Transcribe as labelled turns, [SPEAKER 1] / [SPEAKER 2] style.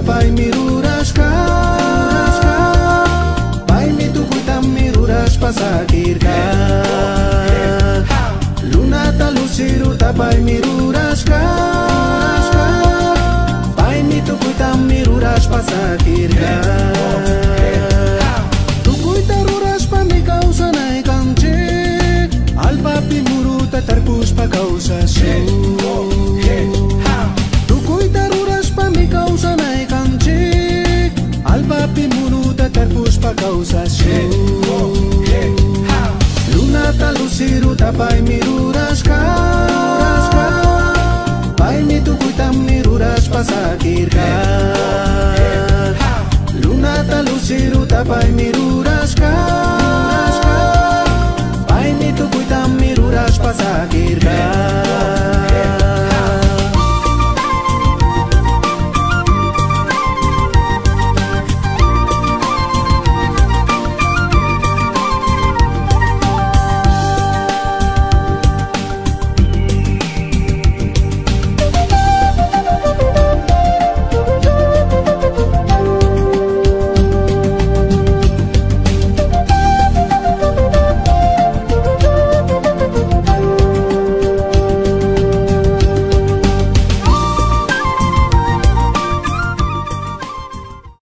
[SPEAKER 1] tapai mirurashka Baimi tukutam miruras pasakirka Lunata lusiru tapai mirurashka Baimi tukutam miruras pasakirka Tukuita ruras pa mi causa na ikanche Alpapi muruta tarpus pa causa su Tukuita ruras pa mi causa na ikanche Alpapi muruta tarpus pa causa su Lunata lusiru tapai mirurashka Baimi tukuitam miruras pasakirka Lunata lusiru tapai mirurashka Baimi tukuitam miruras pasakirka